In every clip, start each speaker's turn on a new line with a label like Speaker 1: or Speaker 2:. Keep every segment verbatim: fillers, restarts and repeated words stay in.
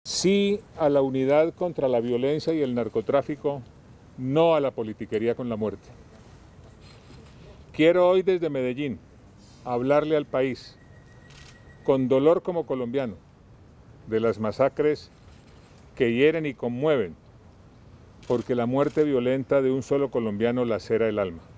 Speaker 1: Sí a la unidad contra la violencia y el narcotráfico, no a la politiquería con la muerte. Quiero hoy desde Medellín hablarle al país, con dolor como colombiano, de las masacres que hieren y conmueven, porque la muerte violenta de un solo colombiano lacera el alma.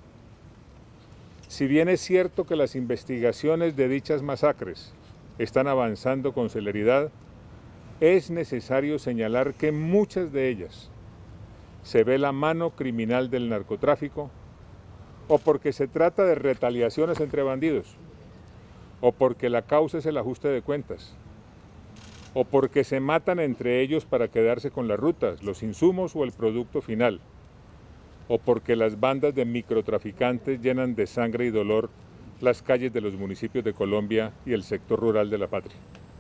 Speaker 1: Si bien es cierto que las investigaciones de dichas masacres están avanzando con celeridad, es necesario señalar que en muchas de ellas se ve la mano criminal del narcotráfico, o porque se trata de retaliaciones entre bandidos, o porque la causa es el ajuste de cuentas, o porque se matan entre ellos para quedarse con las rutas, los insumos o el producto final, o porque las bandas de microtraficantes llenan de sangre y dolor las calles de los municipios de Colombia y el sector rural de la patria.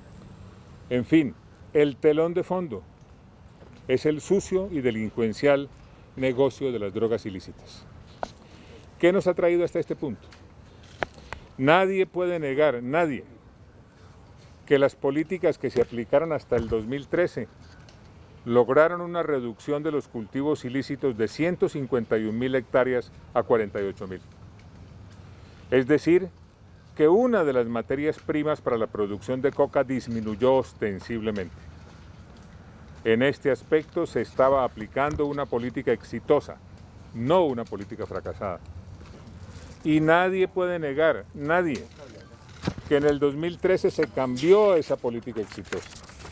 Speaker 1: En fin, el telón de fondo es el sucio y delincuencial negocio de las drogas ilícitas. ¿Qué nos ha traído hasta este punto? Nadie puede negar, nadie, que las políticas que se aplicaron hasta el dos mil trece lograron una reducción de los cultivos ilícitos de ciento cincuenta y un mil hectáreas a cuarenta y ocho mil. Es decir, que una de las materias primas para la producción de coca disminuyó ostensiblemente. En este aspecto se estaba aplicando una política exitosa, no una política fracasada. Y nadie puede negar, nadie, que en el dos mil trece se cambió esa política exitosa.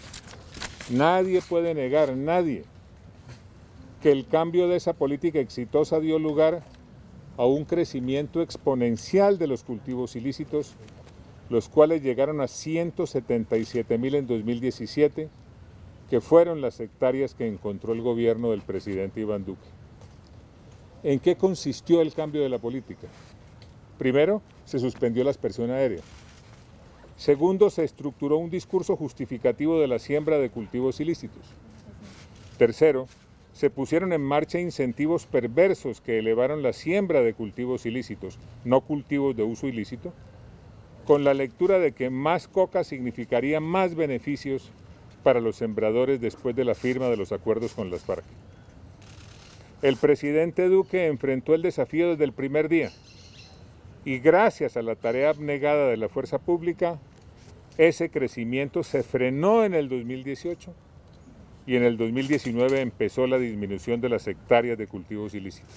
Speaker 1: Nadie puede negar, nadie, que el cambio de esa política exitosa dio lugar a un crecimiento exponencial de los cultivos ilícitos, los cuales llegaron a ciento setenta y siete mil en dos mil diecisiete, que fueron las hectáreas que encontró el gobierno del presidente Iván Duque. ¿En qué consistió el cambio de la política? Primero, se suspendió la aspersión aérea. Segundo, se estructuró un discurso justificativo de la siembra de cultivos ilícitos. Tercero, se pusieron en marcha incentivos perversos que elevaron la siembra de cultivos ilícitos, no cultivos de uso ilícito, con la lectura de que más coca significaría más beneficios para los sembradores después de la firma de los acuerdos con las FARC. El presidente Duque enfrentó el desafío desde el primer día y gracias a la tarea abnegada de la fuerza pública, ese crecimiento se frenó en el dos mil dieciocho y en el dos mil diecinueve empezó la disminución de las hectáreas de cultivos ilícitos.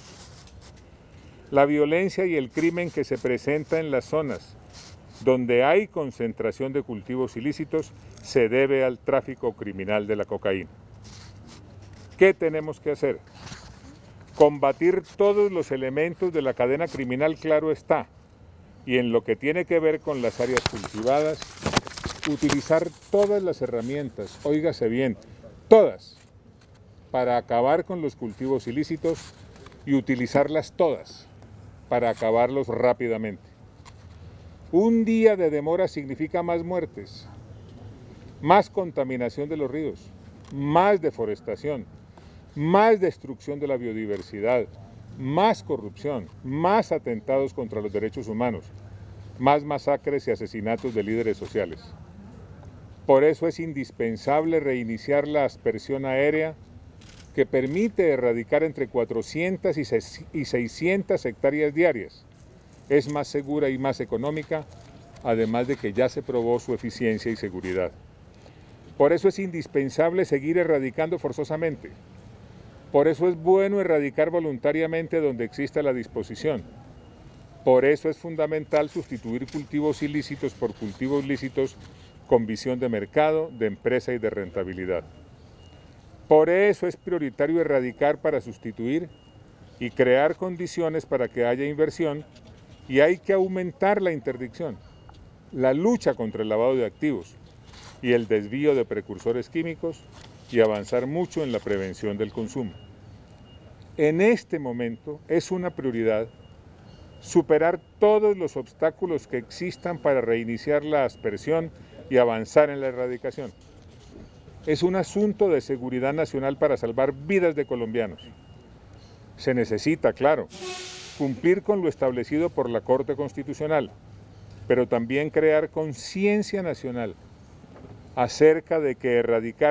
Speaker 1: La violencia y el crimen que se presenta en las zonas donde hay concentración de cultivos ilícitos se debe al tráfico criminal de la cocaína. ¿Qué tenemos que hacer? Combatir todos los elementos de la cadena criminal, claro está, y en lo que tiene que ver con las áreas cultivadas, utilizar todas las herramientas, óigase bien, todas, para acabar con los cultivos ilícitos y utilizarlas todas para acabarlos rápidamente. Un día de demora significa más muertes, más contaminación de los ríos, más deforestación, más destrucción de la biodiversidad, más corrupción, más atentados contra los derechos humanos, más masacres y asesinatos de líderes sociales. Por eso es indispensable reiniciar la aspersión aérea que permite erradicar entre cuatrocientas y seiscientas hectáreas diarias. Es más segura y más económica, además de que ya se probó su eficiencia y seguridad. Por eso es indispensable seguir erradicando forzosamente. Por eso es bueno erradicar voluntariamente donde exista la disposición. Por eso es fundamental sustituir cultivos ilícitos por cultivos lícitos con visión de mercado, de empresa y de rentabilidad. Por eso es prioritario erradicar para sustituir y crear condiciones para que haya inversión, y hay que aumentar la interdicción, la lucha contra el lavado de activos y el desvío de precursores químicos y avanzar mucho en la prevención del consumo. En este momento es una prioridad superar todos los obstáculos que existan para reiniciar la aspersión y avanzar en la erradicación. Es un asunto de seguridad nacional para salvar vidas de colombianos. Se necesita, claro, cumplir con lo establecido por la Corte Constitucional, pero también crear conciencia nacional acerca de que erradicar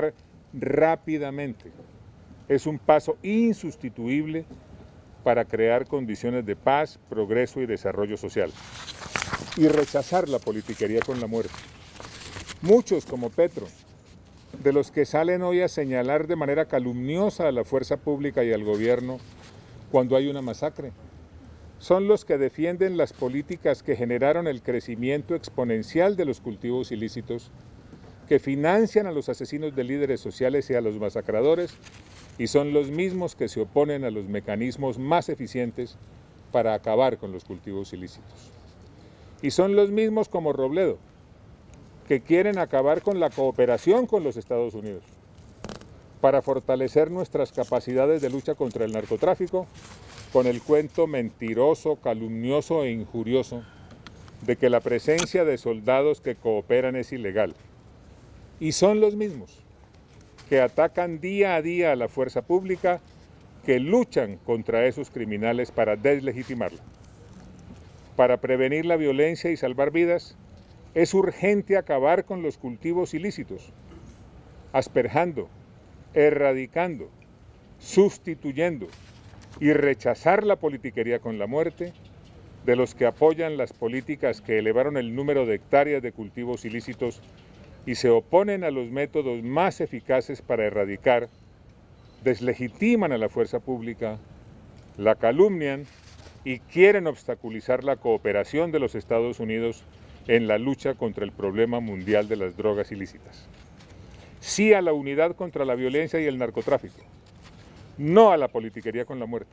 Speaker 1: rápidamente. Es un paso insustituible para crear condiciones de paz, progreso y desarrollo social. Y rechazar la politiquería con la muerte. Muchos, como Petro, de los que salen hoy a señalar de manera calumniosa a la fuerza pública y al gobierno cuando hay una masacre, son los que defienden las políticas que generaron el crecimiento exponencial de los cultivos ilícitos, que financian a los asesinos de líderes sociales y a los masacradores, y son los mismos que se oponen a los mecanismos más eficientes para acabar con los cultivos ilícitos. Y son los mismos como Robledo, que quieren acabar con la cooperación con los Estados Unidos para fortalecer nuestras capacidades de lucha contra el narcotráfico con el cuento mentiroso, calumnioso e injurioso de que la presencia de soldados que cooperan es ilegal. Y son los mismos que atacan día a día a la fuerza pública, que luchan contra esos criminales para deslegitimarla. Para prevenir la violencia y salvar vidas, es urgente acabar con los cultivos ilícitos, asperjando, erradicando, sustituyendo y rechazar la politiquería con la muerte de los que apoyan las políticas que elevaron el número de hectáreas de cultivos ilícitos y se oponen a los métodos más eficaces para erradicar, deslegitiman a la fuerza pública, la calumnian y quieren obstaculizar la cooperación de los Estados Unidos en la lucha contra el problema mundial de las drogas ilícitas. Sí a la unidad contra la violencia y el narcotráfico, no a la politiquería con la muerte.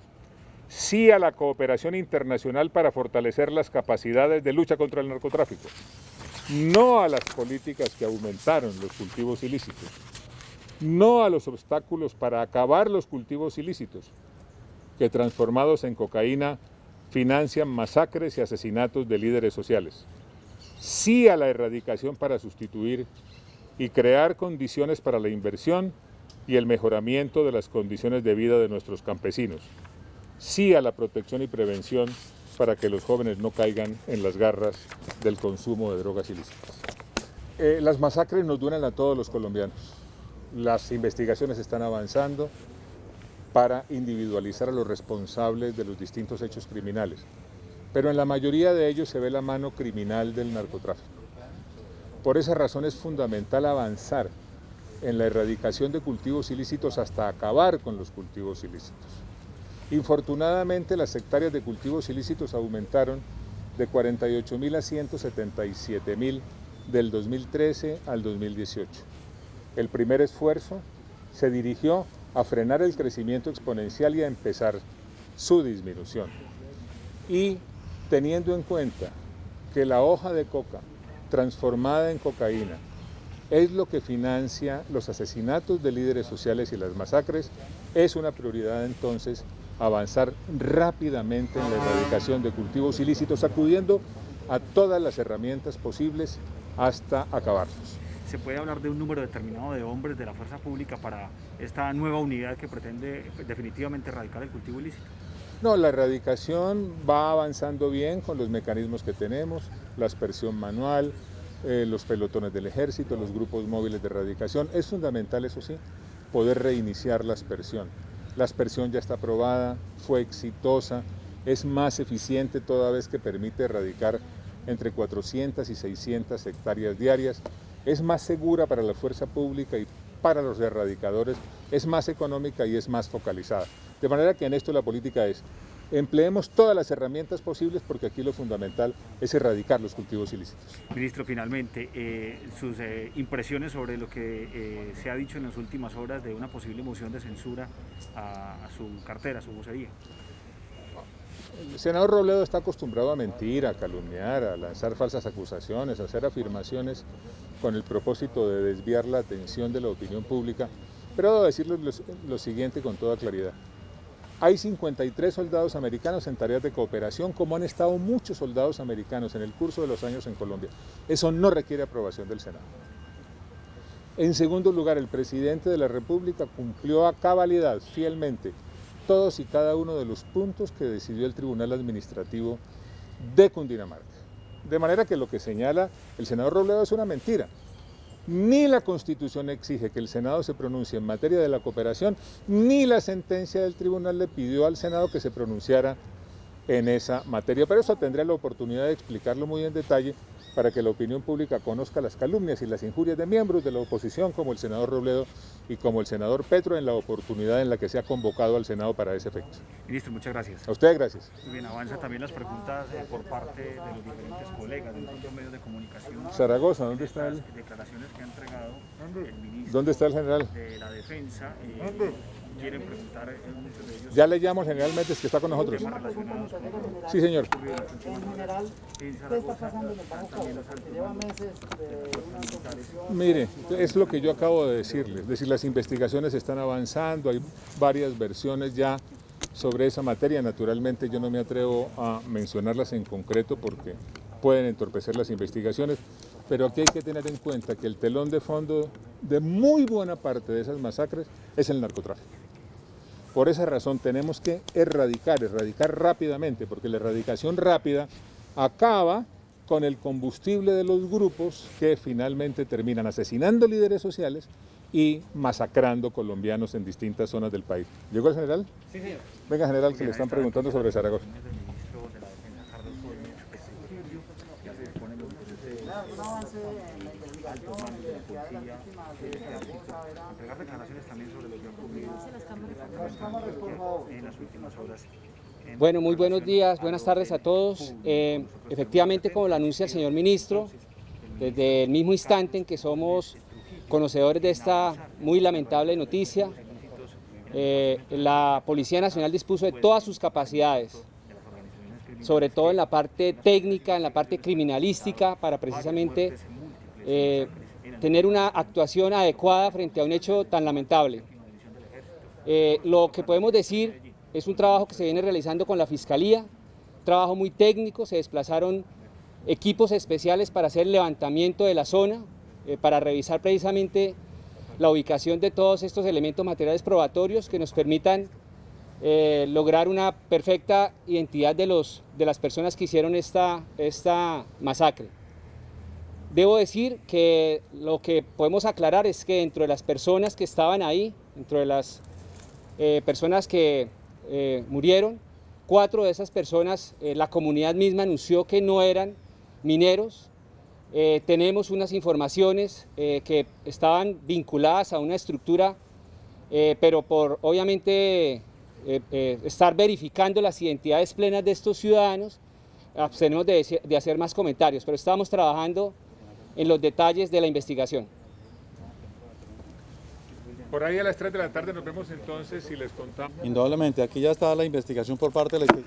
Speaker 1: Sí a la cooperación internacional para fortalecer las capacidades de lucha contra el narcotráfico, no a las políticas que aumentaron los cultivos ilícitos, no a los obstáculos para acabar los cultivos ilícitos, que transformados en cocaína financian masacres y asesinatos de líderes sociales. Sí a la erradicación para sustituir y crear condiciones para la inversión y el mejoramiento de las condiciones de vida de nuestros campesinos. Sí a la protección y prevención para que los jóvenes no caigan en las garras del consumo de drogas ilícitas. Eh, las masacres nos duelen a todos los colombianos. Las investigaciones están avanzando para individualizar a los responsables de los distintos hechos criminales, pero en la mayoría de ellos se ve la mano criminal del narcotráfico. Por esa razón es fundamental avanzar en la erradicación de cultivos ilícitos hasta acabar con los cultivos ilícitos. Infortunadamente, las hectáreas de cultivos ilícitos aumentaron de cuarenta y ocho mil a ciento setenta y siete mil del dos mil trece al dos mil dieciocho. El primer esfuerzo se dirigió a frenar el crecimiento exponencial y a empezar su disminución. Y teniendo en cuenta que la hoja de coca transformada en cocaína es lo que financia los asesinatos de líderes sociales y las masacres, es una prioridad entonces avanzar rápidamente en la erradicación de cultivos ilícitos, acudiendo a todas las herramientas posibles hasta acabarlos.
Speaker 2: ¿Se puede hablar de un número determinado de hombres de la fuerza pública para esta nueva unidad que pretende definitivamente erradicar el cultivo ilícito?
Speaker 1: No, la erradicación va avanzando bien con los mecanismos que tenemos, la aspersión manual, eh, los pelotones del ejército, los grupos móviles de erradicación. Es fundamental, eso sí, poder reiniciar la aspersión. La aspersión ya está aprobada, fue exitosa, es más eficiente toda vez que permite erradicar entre cuatrocientas y seiscientas hectáreas diarias, es más segura para la fuerza pública y para los erradicadores, es más económica y es más focalizada. De manera que en esto la política es, empleemos todas las herramientas posibles porque aquí lo fundamental es erradicar los cultivos ilícitos.
Speaker 2: Ministro, finalmente, eh, sus eh, impresiones sobre lo que eh, se ha dicho en las últimas horas de una posible moción de censura a, a su cartera, a su vocería.
Speaker 1: El senador Robledo está acostumbrado a mentir, a calumniar, a lanzar falsas acusaciones, a hacer afirmaciones con el propósito de desviar la atención de la opinión pública, pero debo decirles lo, lo siguiente con toda claridad. Hay cincuenta y tres soldados americanos en tareas de cooperación, como han estado muchos soldados americanos en el curso de los años en Colombia. Eso no requiere aprobación del Senado. En segundo lugar, el presidente de la República cumplió a cabalidad, fielmente, todos y cada uno de los puntos que decidió el Tribunal Administrativo de Cundinamarca. De manera que lo que señala el senador Robledo es una mentira. Ni la Constitución exige que el Senado se pronuncie en materia de la cooperación, ni la sentencia del tribunal le pidió al Senado que se pronunciara en esa materia. Pero eso tendré la oportunidad de explicarlo muy en detalle para que la opinión pública conozca las calumnias y las injurias de miembros de la oposición como el senador Robledo y como el senador Petro en la oportunidad en la que se ha convocado al Senado para ese efecto.
Speaker 2: Ministro, muchas gracias.
Speaker 1: A ustedes gracias.
Speaker 2: Muy bien, avanza también las preguntas eh, por parte de los diferentes colegas de los medios de comunicación.
Speaker 1: Zaragoza, ¿dónde está el...?
Speaker 2: Declaraciones que ha entregado el ministro
Speaker 1: ¿Dónde está el general?
Speaker 2: de la Defensa. Eh, quieren preguntar eh, muchos de ellos.
Speaker 1: Ya le llamo al general Méndez, que está con nosotros. Sí, señor.
Speaker 3: En general, ¿qué está pasando en el Bajo Cauca? Que lleva meses de una...
Speaker 1: Mire, es lo que yo acabo de decirles, es decir, las investigaciones están avanzando, hay varias versiones ya sobre esa materia. Naturalmente yo no me atrevo a mencionarlas en concreto porque pueden entorpecer las investigaciones, pero aquí hay que tener en cuenta que el telón de fondo de muy buena parte de esas masacres es el narcotráfico. Por esa razón tenemos que erradicar, erradicar rápidamente, porque la erradicación rápida acaba con el combustible de los grupos que finalmente terminan asesinando líderes sociales y masacrando colombianos en distintas zonas del país. ¿Llegó el general?
Speaker 2: Sí, señor.
Speaker 1: Venga, general, que le están preguntando sobre Zaragoza.
Speaker 3: Un avance en la investigación, en la identidad de las víctimas de esa época,
Speaker 2: entregar declaraciones también sobre lo que ha ocurrido
Speaker 3: las cámaras, por favor.
Speaker 2: en las últimas horas.
Speaker 4: Bueno, muy buenos días, buenas tardes a todos. Eh, efectivamente, como lo anuncia el señor ministro, desde el mismo instante en que somos conocedores de esta muy lamentable noticia, eh, la Policía Nacional dispuso de todas sus capacidades, sobre todo en la parte técnica, en la parte criminalística, para precisamente eh, tener una actuación adecuada frente a un hecho tan lamentable. Eh, lo que podemos decir es un trabajo que se viene realizando con la Fiscalía, un trabajo muy técnico, se desplazaron equipos especiales para hacer el levantamiento de la zona, eh, para revisar precisamente la ubicación de todos estos elementos materiales probatorios que nos permitan eh, lograr una perfecta identidad de, los, de las personas que hicieron esta, esta masacre. Debo decir que lo que podemos aclarar es que dentro de las personas que estaban ahí, dentro de las eh, personas que eh, murieron, cuatro de esas personas, eh, la comunidad misma anunció que no eran mineros. Eh, tenemos unas informaciones eh, que estaban vinculadas a una estructura, eh, pero por obviamente eh, eh, estar verificando las identidades plenas de estos ciudadanos, abstenemos de, de hacer más comentarios, pero estamos trabajando en los detalles de la investigación.
Speaker 1: Por ahí a las tres de la tarde nos vemos entonces y les contamos.
Speaker 5: Indudablemente, aquí ya está la investigación por parte de la...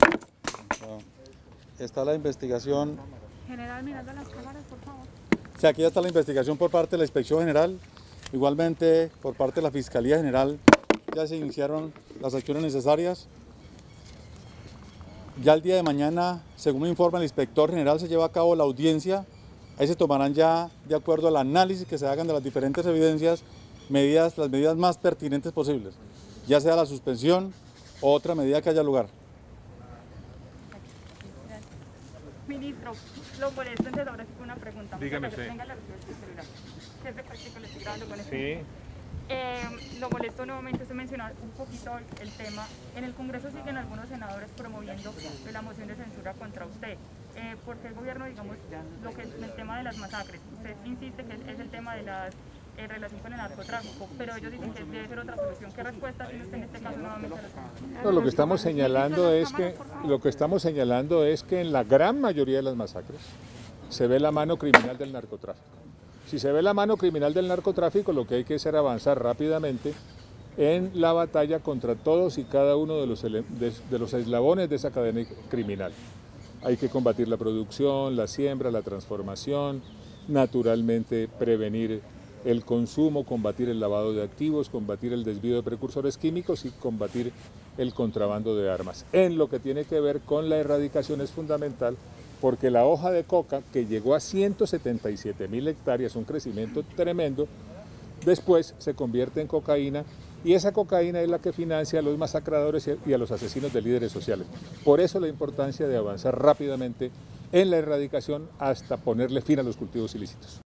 Speaker 5: Está la investigación...
Speaker 6: General, mirando las cámaras, por favor.
Speaker 5: Sí, aquí ya está la investigación por parte de la Inspección General. Igualmente, por parte de la Fiscalía General, ya se iniciaron las acciones necesarias. Ya el día de mañana, según informa el Inspector General, se lleva a cabo la audiencia. Ahí se tomarán ya, de acuerdo al análisis que se hagan de las diferentes evidencias, medidas, las medidas más pertinentes posibles, ya sea la suspensión o otra medida que haya lugar.
Speaker 6: Ministro, lo molesto entonces ahora sí con una pregunta.
Speaker 1: Dígame usted.
Speaker 6: Venga, la celular. Que es de práctico, le estoy grabando con esto.
Speaker 1: Sí.
Speaker 6: Eh, lo molesto nuevamente, usted mencionó un poquito el, el tema. En el Congreso siguen algunos senadores promoviendo la moción de censura contra usted. Eh, porque el gobierno, digamos, lo que es el tema de las masacres, usted insiste que es el tema de las en relación con el narcotráfico, pero ellos dicen que debe ser otra solución. ¿Qué respuesta tiene usted en este caso nuevamente a los...
Speaker 1: No, lo que estamos señalando es que lo que estamos señalando es que en la gran mayoría de las masacres se ve la mano criminal del narcotráfico. Si se ve la mano criminal del narcotráfico, lo que hay que hacer es avanzar rápidamente en la batalla contra todos y cada uno de los, de, de los eslabones de esa cadena criminal. Hay que combatir la producción, la siembra, la transformación, naturalmente prevenir el consumo, combatir el lavado de activos, combatir el desvío de precursores químicos y combatir el contrabando de armas. En lo que tiene que ver con la erradicación es fundamental porque la hoja de coca, que llegó a ciento setenta y siete mil hectáreas, un crecimiento tremendo, después se convierte en cocaína y esa cocaína es la que financia a los masacradores y a los asesinos de líderes sociales. Por eso la importancia de avanzar rápidamente en la erradicación hasta ponerle fin a los cultivos ilícitos.